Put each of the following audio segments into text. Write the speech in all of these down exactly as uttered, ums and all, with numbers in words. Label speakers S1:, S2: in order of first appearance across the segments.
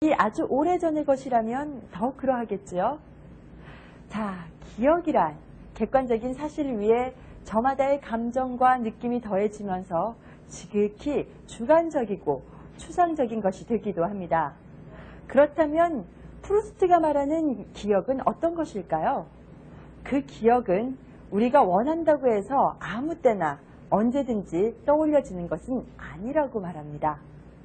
S1: 아주 오래전의 것이라면 더욱 그러하겠지요. 자, 기억이란 객관적인 사실을 위해 저마다의 감정과 느낌이 더해지면서 지극히 주관적이고 추상적인 것이 되기도 합니다. 그렇다면 프루스트가 말하는 기억은 어떤 것일까요? 그 기억은 우리가 원한다고 해서 아무 때나 언제든지 떠올려지는 것은 아니라고 말합니다.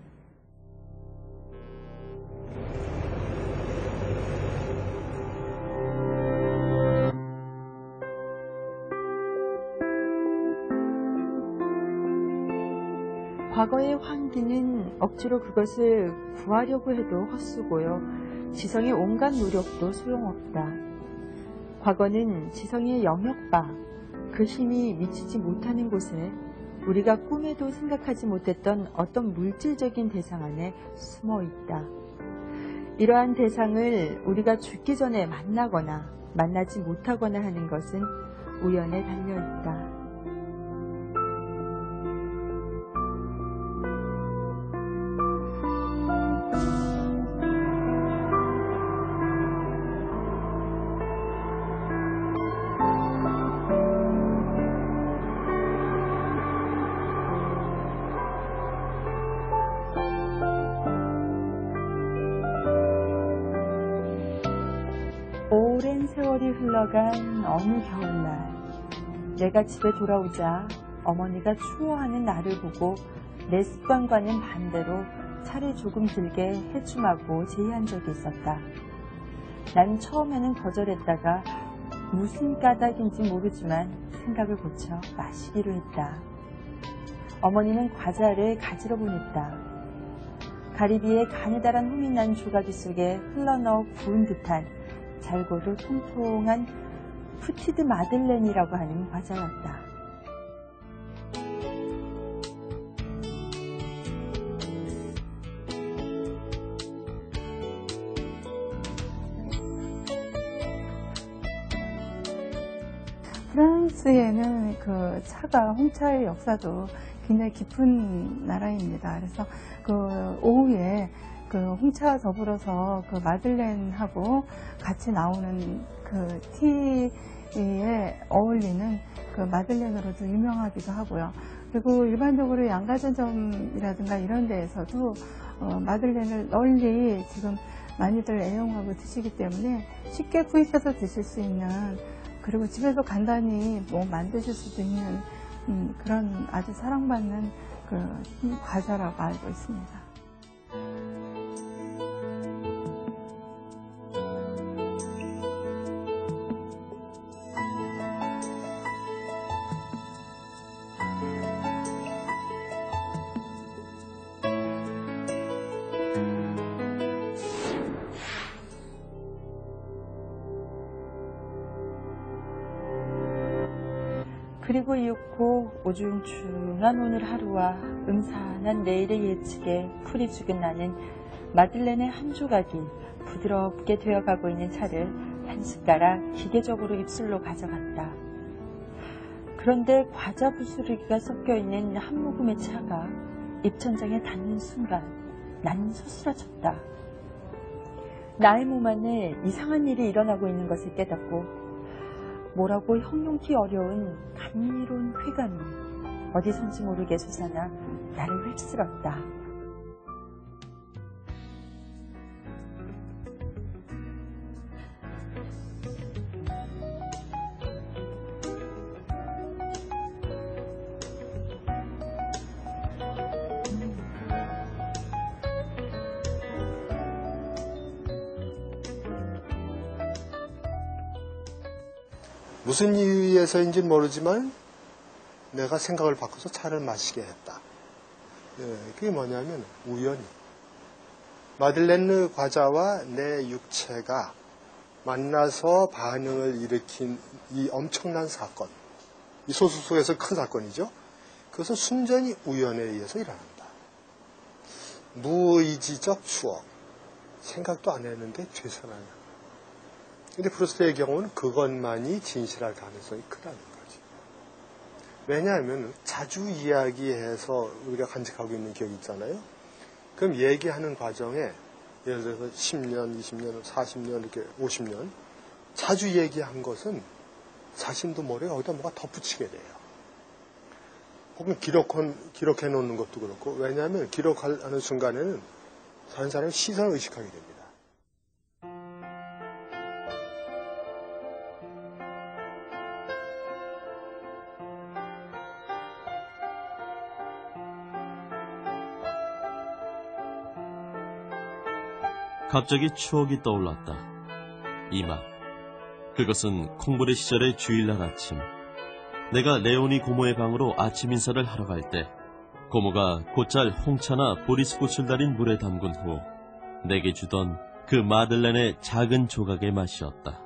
S1: 과거의 환기는 억지로 그것을 구하려고 해도 헛수고요. 지성의 온갖 노력도 소용없다. 과거는 지성의 영역 밖, 그 힘이 미치지 못하는 곳에 우리가 꿈에도 생각하지 못했던 어떤 물질적인 대상 안에 숨어 있다. 이러한 대상을 우리가 죽기 전에 만나거나 만나지 못하거나 하는 것은 우연에 달려있다. 오랜 세월이 흘러간 어느 겨울날, 내가 집에 돌아오자 어머니가 추워하는 나를 보고 내 습관과는 반대로 차를 조금 들게 해줌하고 제의한 적이 있었다. 난 처음에는 거절했다가 무슨 까닭인지 모르지만 생각을 고쳐 마시기로 했다. 어머니는 과자를 가지러 보냈다. 가리비에 가느다란 홍이 난 조각이 속에 흘러넣어 구운 듯한 잘고도 통통한 푸티드 마들렌이라고 하는 과자였다.
S2: 프랑스에는 그 차가 홍차의 역사도 굉장히 깊은 나라입니다. 그래서 그 오후에 그 홍차 더불어서 그 마들렌하고 같이 나오는 그 티에 어울리는 그 마들렌으로도 유명하기도 하고요. 그리고 일반적으로 양가전점이라든가 이런 데에서도 어, 마들렌을 널리 지금 많이들 애용하고 드시기 때문에 쉽게 구입해서 드실 수 있는, 그리고 집에서 간단히 뭐 만드실 수도 있는 음, 그런 아주 사랑받는 그 과자라고 알고 있습니다.
S1: 그리고 이윽고 오중충한 오늘 하루와 음산한 내일의 예측에 풀이 죽은 나는 마들렌의 한 조각이 부드럽게 되어가고 있는 차를 한 숟가락 기계적으로 입술로 가져갔다. 그런데 과자 부스러기가 섞여있는 한 모금의 차가 입천장에 닿는 순간 나는 소스라쳤다. 나의 몸 안에 이상한 일이 일어나고 있는 것을 깨닫고 뭐라고 형용기 어려운 감미로운 쾌감이 어디선지 모르게 솟아나 나를 휩쓸었다.
S3: 무슨 이유에서인지 모르지만 내가 생각을 바꿔서 차를 마시게 했다. 예, 그게 뭐냐면 우연히 마들렌느 과자와 내 육체가 만나서 반응을 일으킨 이 엄청난 사건, 이 소설 속에서 큰 사건이죠. 그것은 순전히 우연에 의해서 일어난다. 무의지적 추억, 생각도 안 했는데 되살아나. 근데 프루스트의 경우는 그것만이 진실할 가능성이 크다는 거지. 왜냐하면 자주 이야기해서 우리가 간직하고 있는 기억이 있잖아요. 그럼 얘기하는 과정에 예를 들어서 십 년, 이십 년, 사십 년, 이렇게 오십 년 자주 얘기한 것은 자신도 모르게 어디다 뭐가 덧붙이게 돼요. 혹은 기록, 기록해 놓는 것도 그렇고, 왜냐하면 기록하는 순간에는 다른 사람의 시선을 의식하게 됩니다.
S4: 갑자기 추억이 떠올랐다. 이 말. 그것은 콩부레 시절의 주일날 아침. 내가 레오니 고모의 방으로 아침 인사를 하러 갈 때 고모가 곧잘 홍차나 보리스꽃을 달인 물에 담근 후 내게 주던 그 마들렌의 작은 조각의 맛이었다.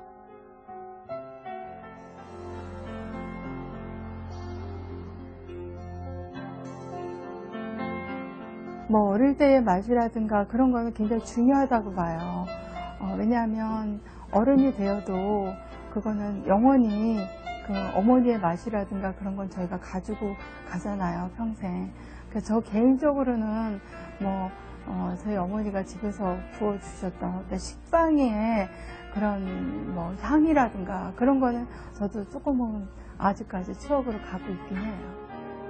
S2: 뭐 어릴 때의 맛이라든가 그런 거는 굉장히 중요하다고 봐요. 어, 왜냐하면 어른이 되어도 그거는 영원히 그 어머니의 맛이라든가 그런 건 저희가 가지고 가잖아요, 평생. 그래서 저 개인적으로는 뭐 어, 저희 어머니가 집에서 부어주셨던 어떤 식빵의 그런 뭐 향이라든가 그런 거는 저도 조금은 아직까지 추억으로 갖고 있긴 해요.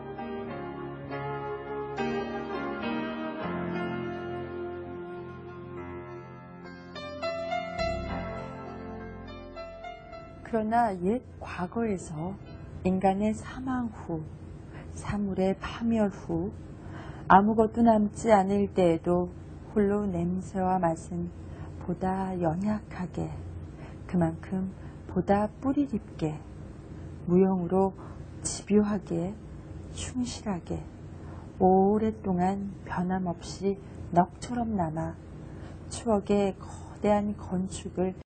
S1: 그러나 옛 과거에서 인간의 사망 후, 사물의 파멸 후, 아무것도 남지 않을 때에도 홀로 냄새와 맛은 보다 연약하게, 그만큼 보다 뿌리 깊게, 무형으로 집요하게, 충실하게, 오랫동안 변함없이 넋처럼 남아 추억의 거대한 건축을